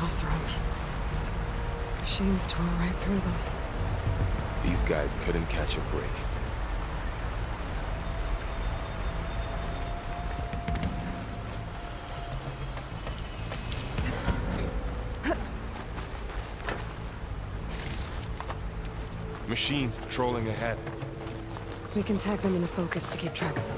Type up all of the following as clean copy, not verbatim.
Oseram. Machines tore right through them. These guys couldn't catch a break. Machines patrolling ahead. We can tag them in the focus to keep track of them.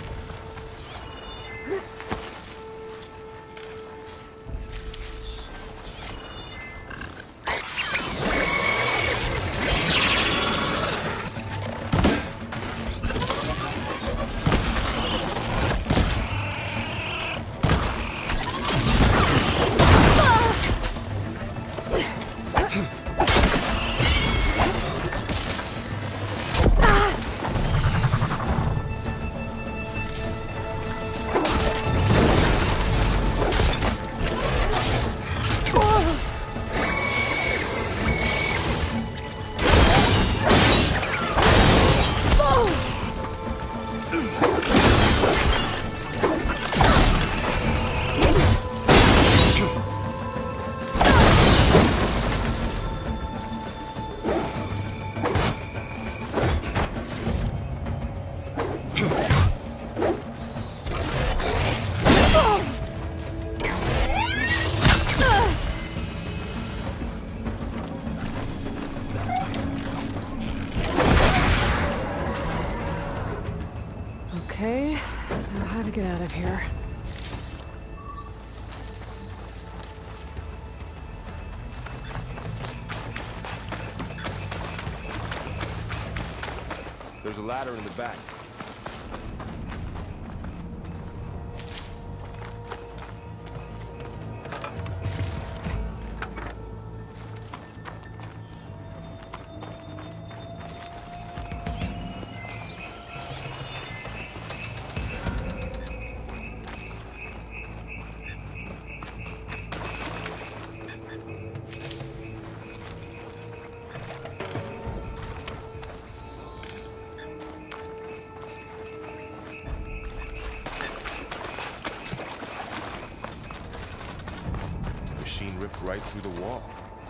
Okay, now how to get out of here. There's a ladder in the back. Ripped right through the wall.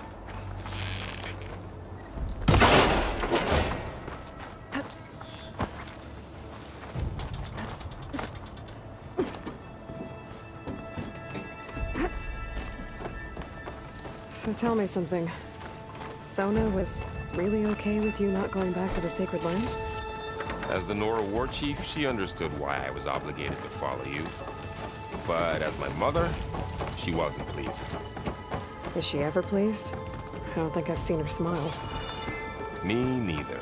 So tell me something. Sona was really okay with you not going back to the Sacred Lands? As the Nora war chief, she understood why I was obligated to follow you. But as my mother, she wasn't pleased. Is she ever pleased? I don't think I've seen her smile. Me neither.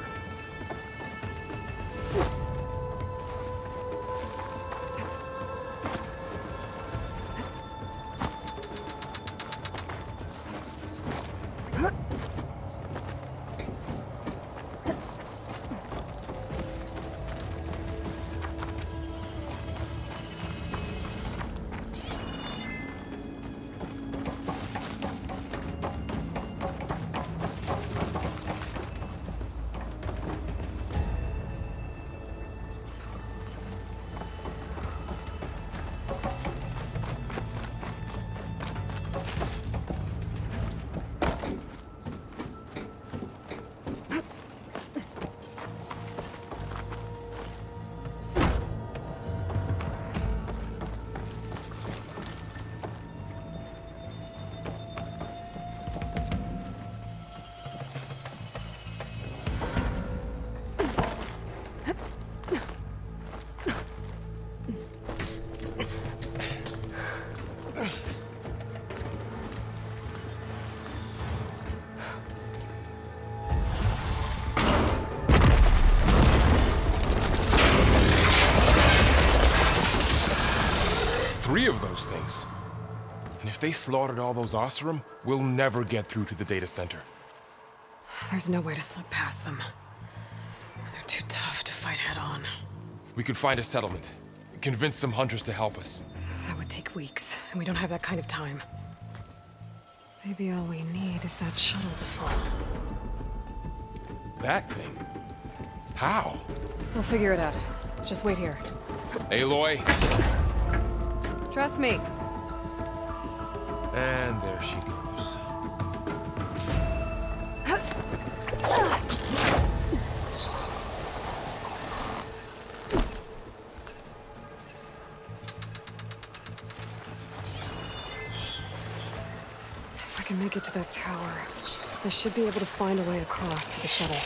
Three of those things. And if they slaughtered all those Oseram, we'll never get through to the data center. There's no way to slip past them. They're too tough to fight head-on. We could find a settlement. Convince some hunters to help us. That would take weeks, and we don't have that kind of time. Maybe all we need is that shuttle to fall. That thing? How? We'll figure it out. Just wait here. Aloy. Trust me. And there she goes. to make it to that tower. I should be able to find a way across to the shuttle.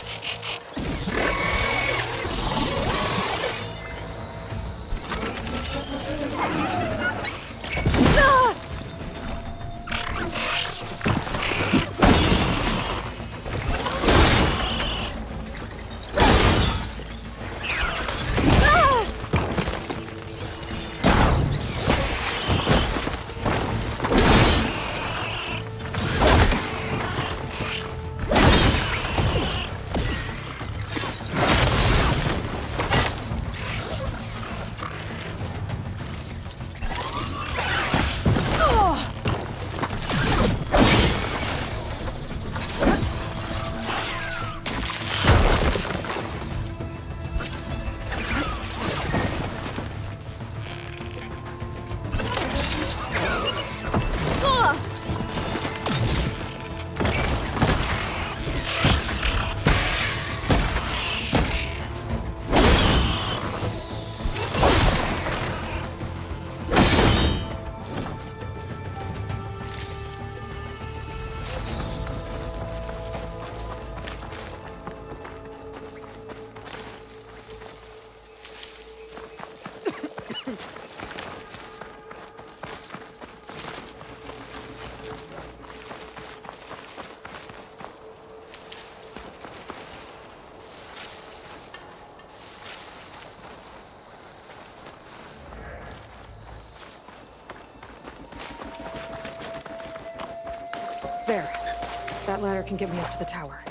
There. That ladder can get me up to the tower.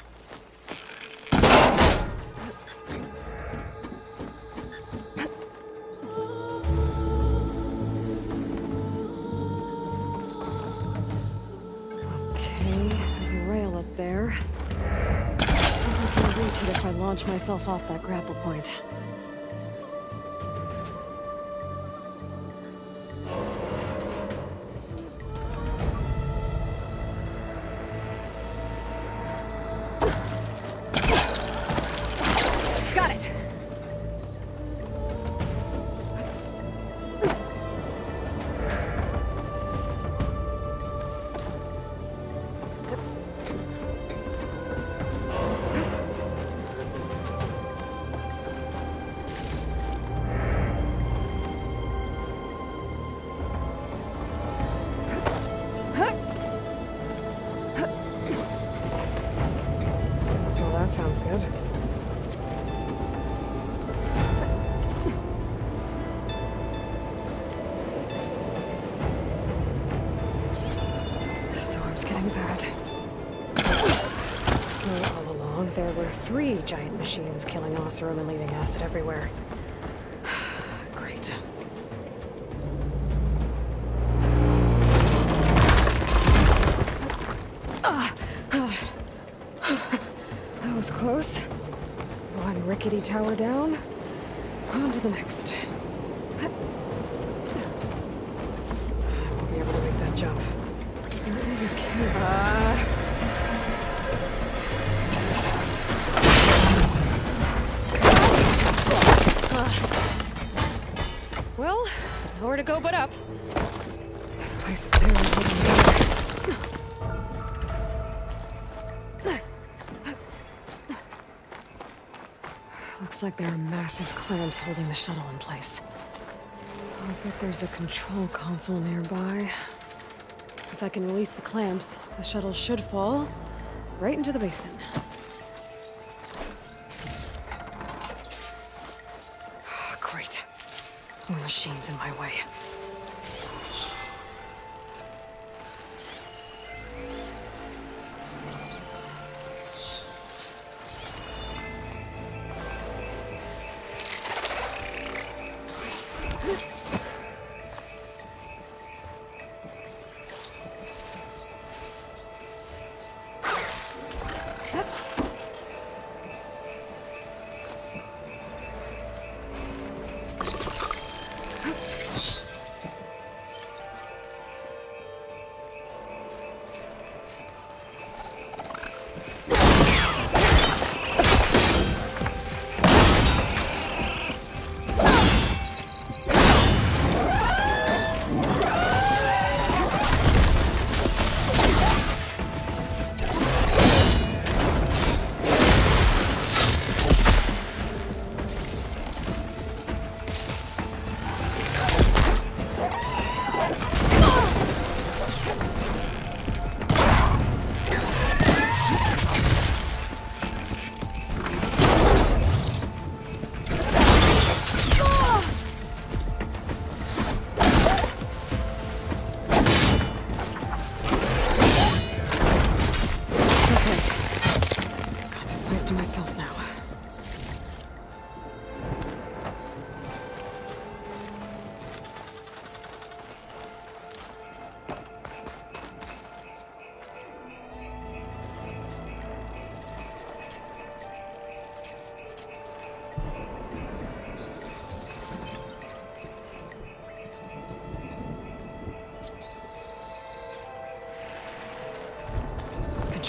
Okay, there's a rail up there. I think I can reach it if I launch myself off that grapple point. Got it! Well, that sounds good. Storm's getting bad. So all along, there were 3 giant machines killing Oseram and leaving acid everywhere. Great. That was close. One rickety tower down. On to the next. I won't be able to make that jump. There is a cave. Well, nowhere to go but up. This place is barely holding together. Looks like there are massive clamps holding the shuttle in place. I'll bet there's a control console nearby. If I can release the clamps, the shuttle should fall right into the basin. Great. More machines in my way.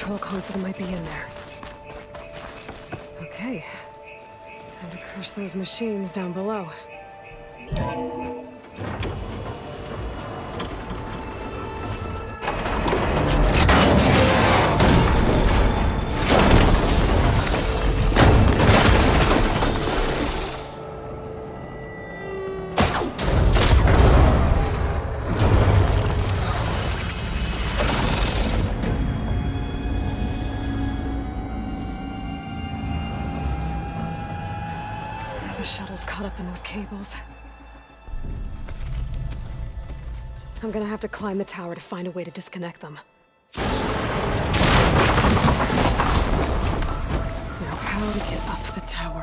control console might be in there. Okay. Time to crush those machines down below. The shuttle's caught up in those cables. I'm gonna have to climb the tower to find a way to disconnect them. Now, how to get up the tower?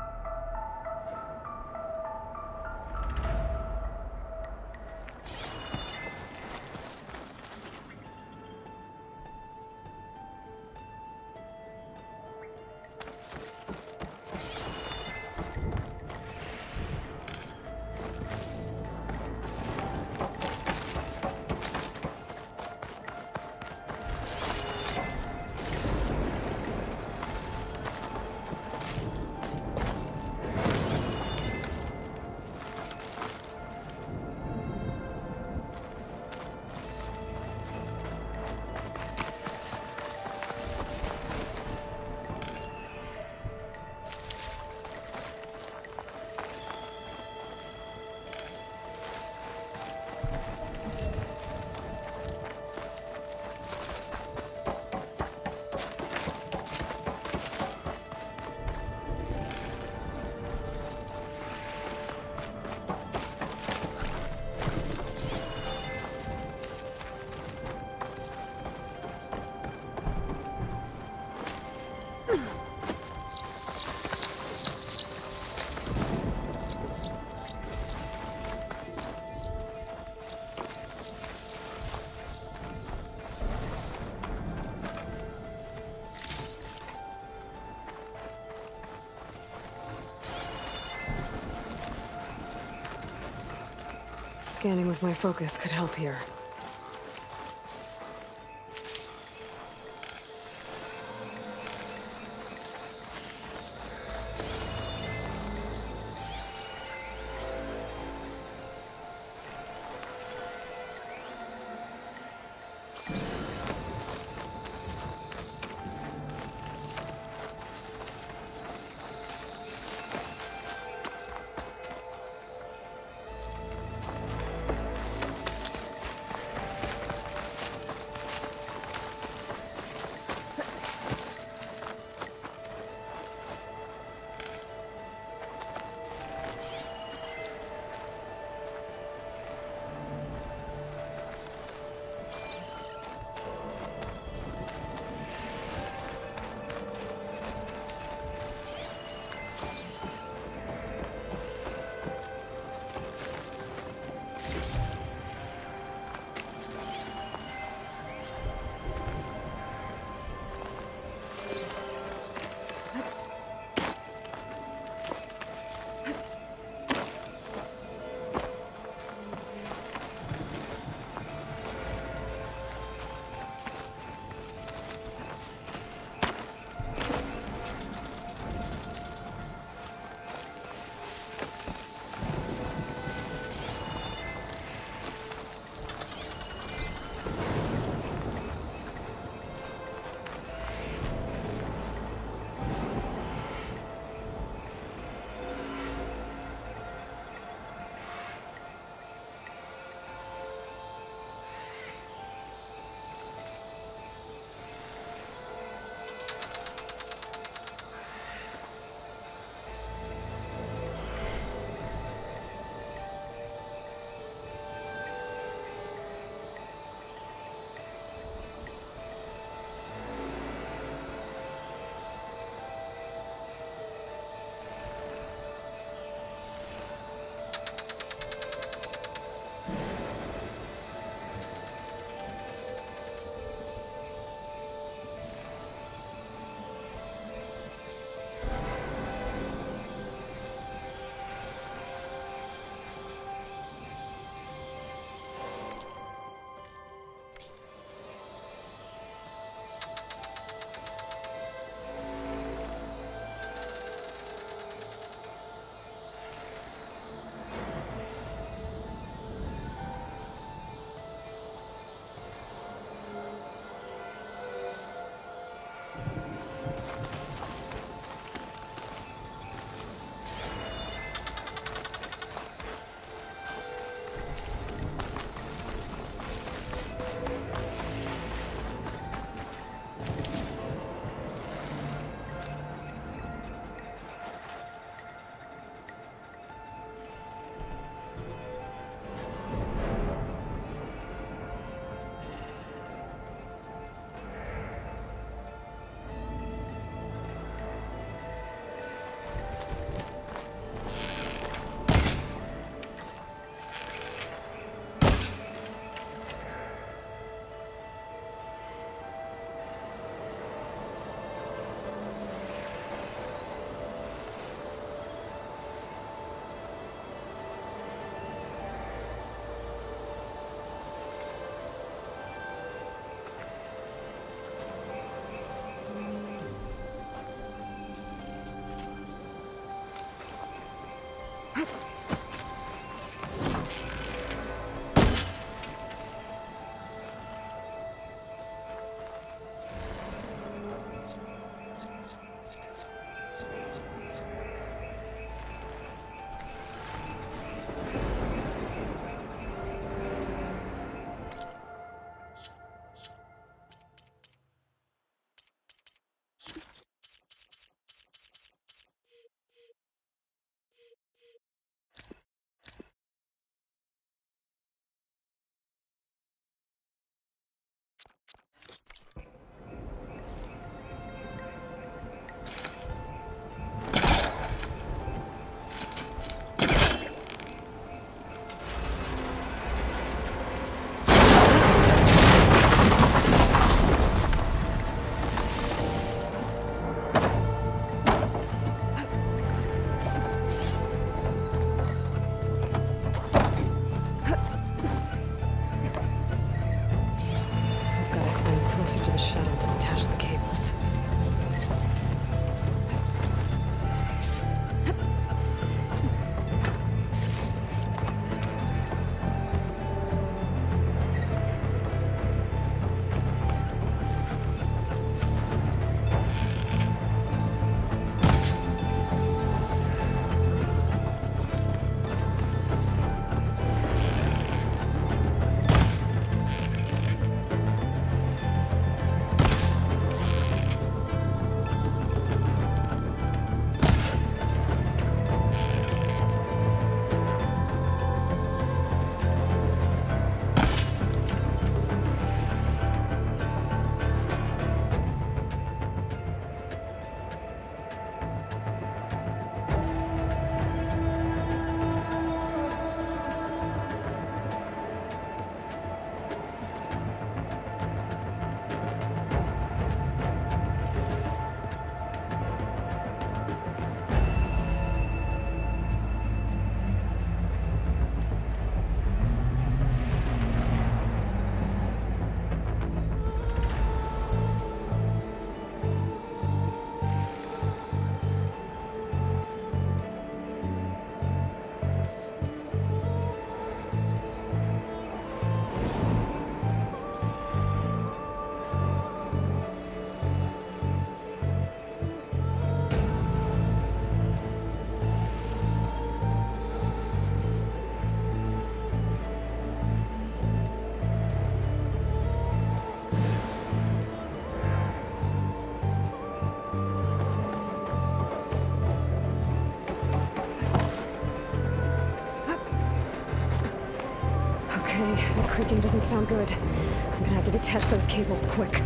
Scanning with my focus could help here. Okay, that creaking doesn't sound good. I'm gonna have to detach those cables quick.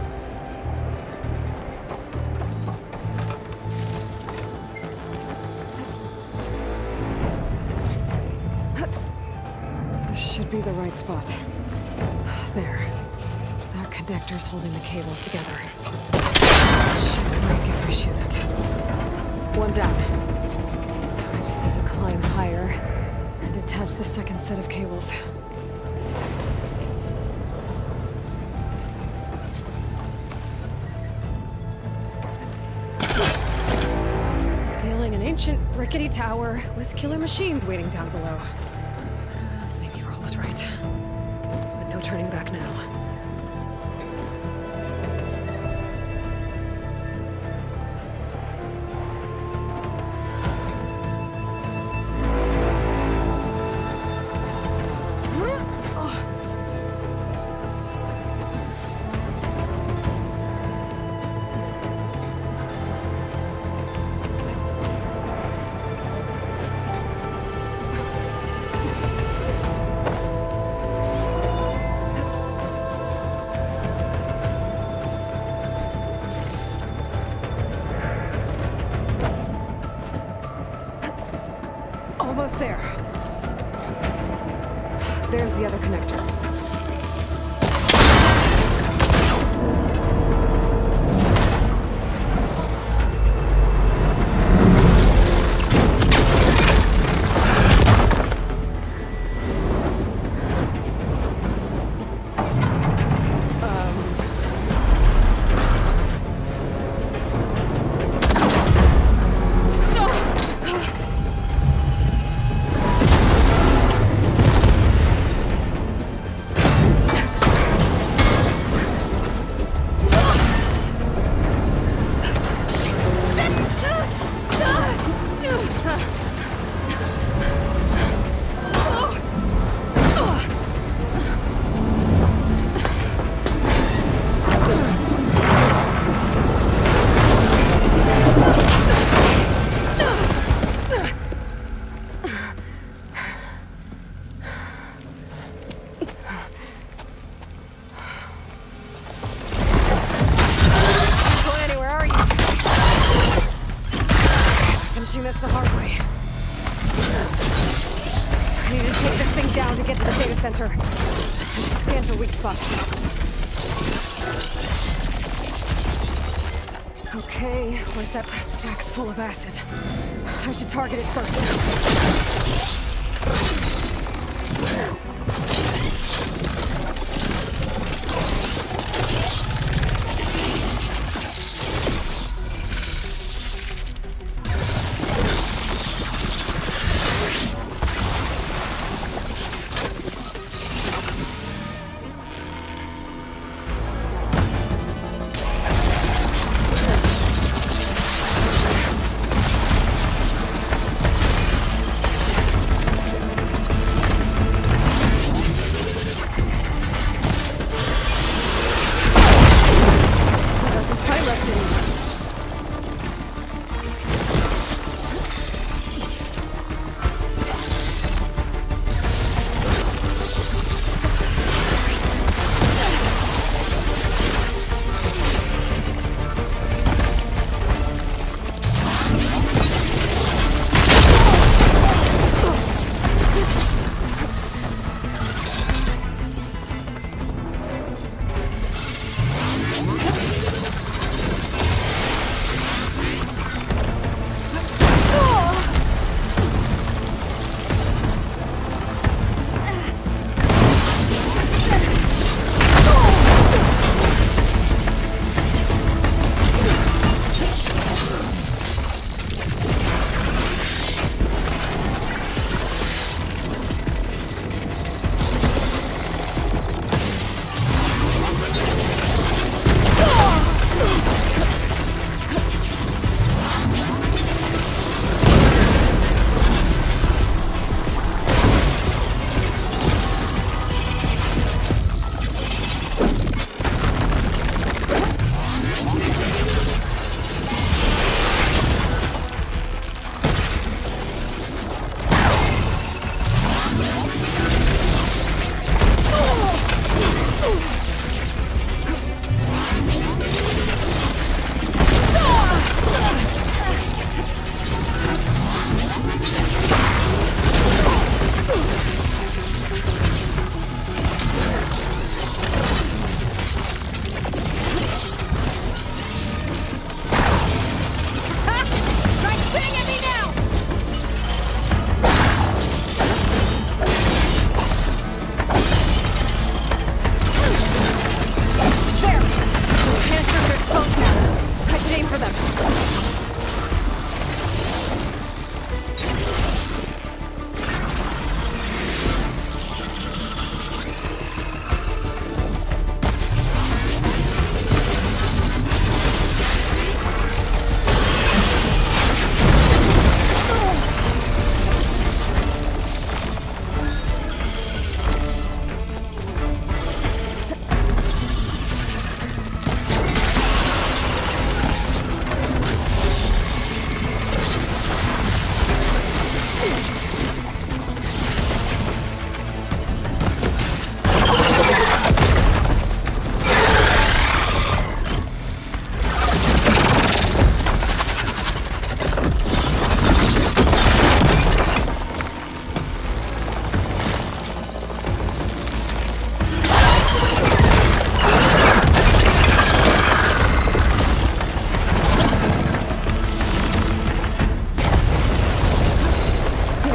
This should be the right spot. There. That connector's holding the cables together. Should break if I shoot it. One down. I just need to climb higher and detach the second set of cables. Scaling an ancient rickety tower with killer machines waiting down below. Maybe Roll was right. But no turning back now. Almost there. There's the other connector. Finishing this the hard way. I need to take this thing down to get to the data center. And scan for weak spots. Okay, where's that sack's full of acid? I should target it first.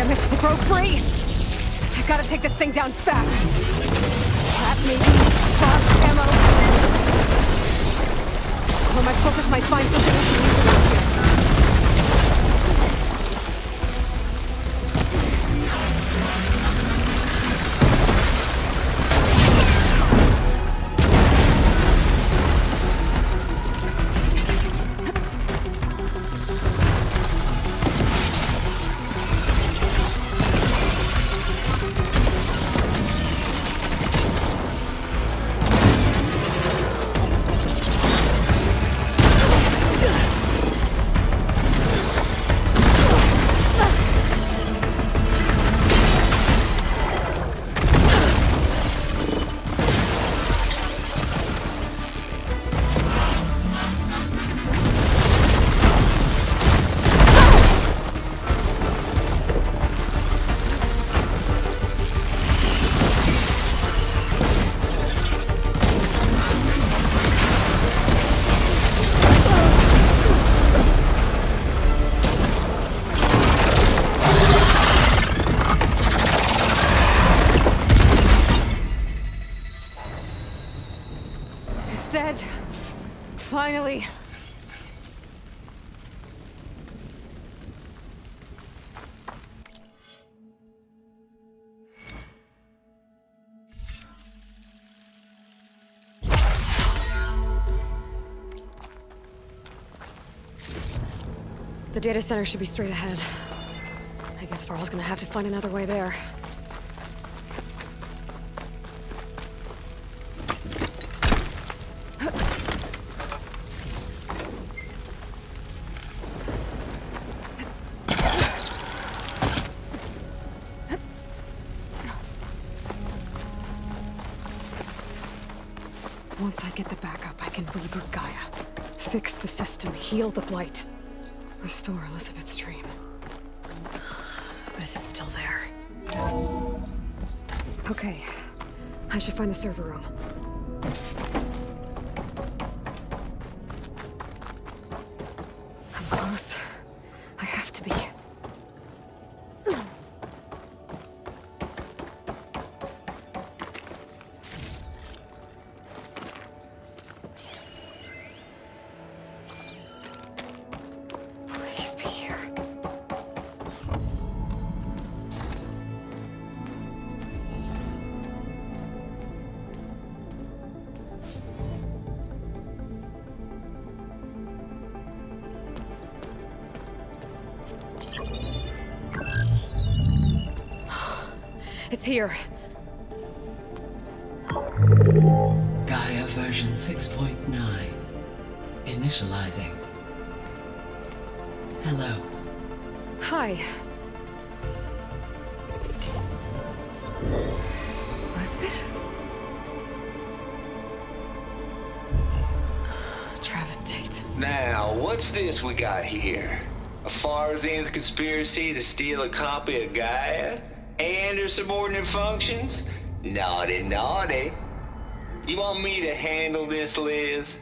Damn it, broke free! I gotta take this thing down fast! Trap maybe? Frost ammo? Or my focus might find something we can use around here. Dead. Finally. The data center should be straight ahead. I guess Varl's gonna have to find another way there. Once I get the backup, I can reboot Gaia. Fix the system, heal the Blight. Restore Elizabeth's dream. But is it still there? Okay. I should find the server room. I'm close. I have to be. Please be here. It's here. Gaia version 6.9. Initializing. Hello. Hi. Elizabeth? Travis Tate. Now, what's this we got here? A Farzan's conspiracy to steal a copy of Gaia? And her subordinate functions? Naughty, naughty. You want me to handle this, Liz?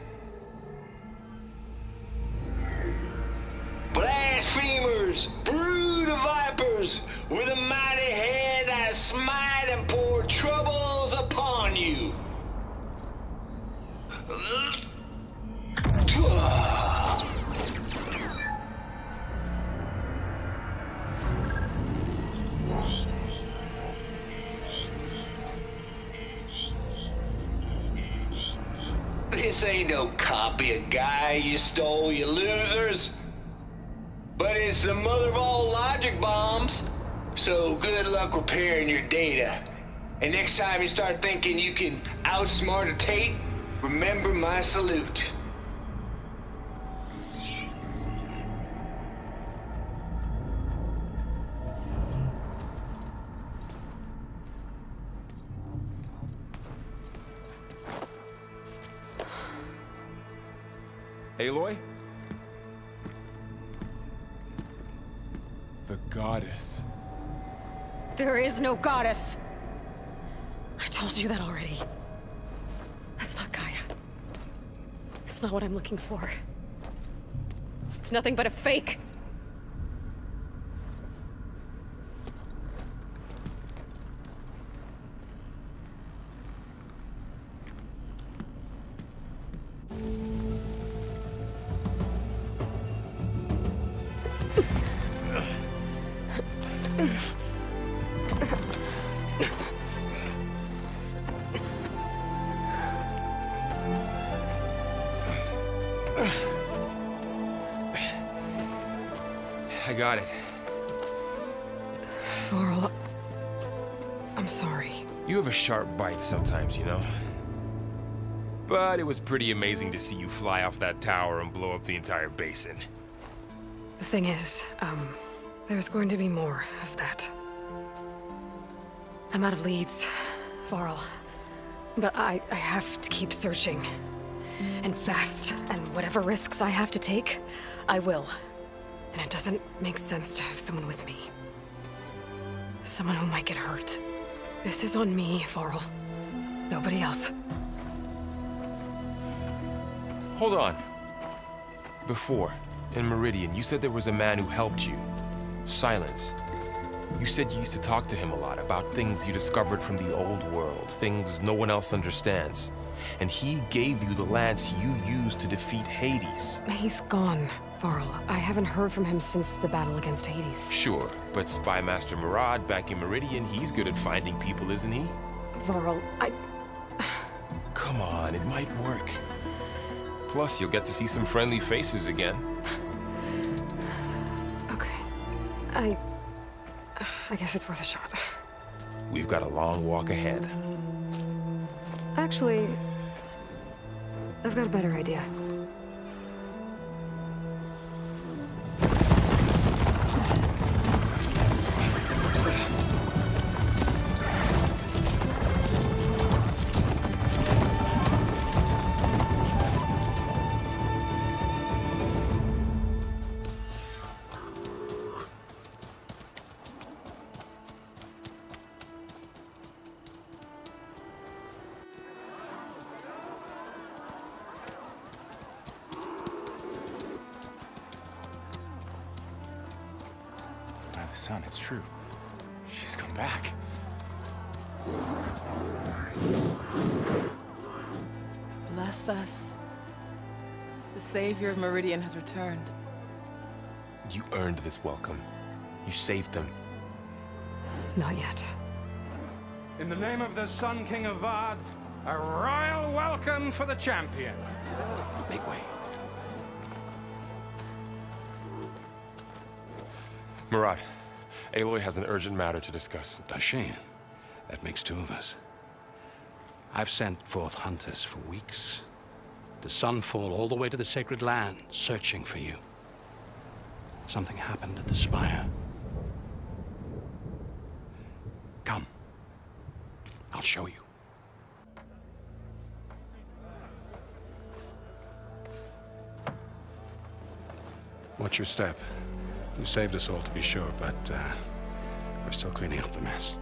Blasphemers! Brood of vipers! With a mighty hand I smite and pour troubles upon you! This ain't no copy of Gaia you stole, you losers. But it's the mother of all logic bombs. So good luck repairing your data. And next time you start thinking you can outsmart a Tate, remember my salute. Aloy? The goddess. There is no goddess. I told you that already. That's not Gaia. It's not what I'm looking for. It's nothing but a fake. got it. Varl, I'm sorry. You have a sharp bite sometimes, you know? But it was pretty amazing to see you fly off that tower and blow up the entire basin. The thing is, there's going to be more of that. I'm out of leads, Varl. But I have to keep searching. And fast. And whatever risks I have to take, I will. And it doesn't make sense to have someone with me. Someone who might get hurt. This is on me, Varl. Nobody else. Hold on. Before, in Meridian, you said there was a man who helped you. Silence. You said you used to talk to him a lot about things you discovered from the old world, things no one else understands. And he gave you the lance you used to defeat Hades. He's gone, Varl. I haven't heard from him since the battle against Hades. Sure, but Spy Master Murad back in Meridian, he's good at finding people, isn't he? Varl, Come on, it might work. Plus, you'll get to see some friendly faces again. Okay. I guess it's worth a shot. We've got a long walk ahead. Actually, I've got a better idea. Son, it's true. She's come back. Bless us. The Savior of Meridian has returned. You earned this welcome. You saved them. Not yet. In the name of the Sun King of Vard, a royal welcome for the champion. Make way. Murad, Aloy has an urgent matter to discuss. Dashane, that makes two of us. I've sent forth hunters for weeks. To Sunfall all the way to the Sacred Land, searching for you. Something happened at the Spire. Come. I'll show you. Watch your step. You saved us all, to be sure, but we're still cleaning up the mess.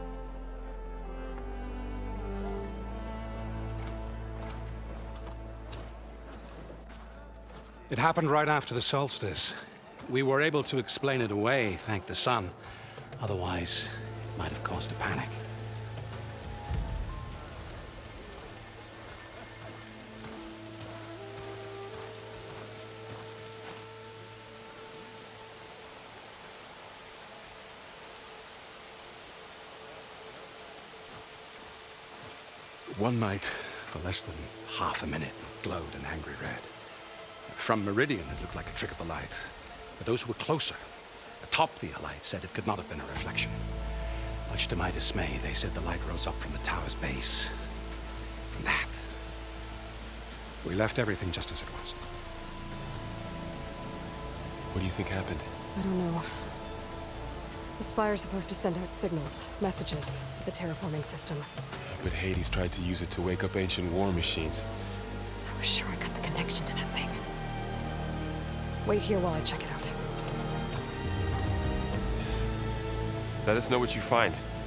It happened right after the solstice. We were able to explain it away, thank the sun. Otherwise, it might have caused a panic. One night, for less than half a minute, glowed an angry red. From Meridian, it looked like a trick of the light. But those who were closer, atop the light, said it could not have been a reflection. Much to my dismay, they said the light rose up from the tower's base. From that. We left everything just as it was. What do you think happened? I don't know. The Spire's supposed to send out signals, messages, for the terraforming system. But Hades tried to use it to wake up ancient war machines. I was sure I cut the connection to that thing. Wait here while I check it out. Let us know what you find.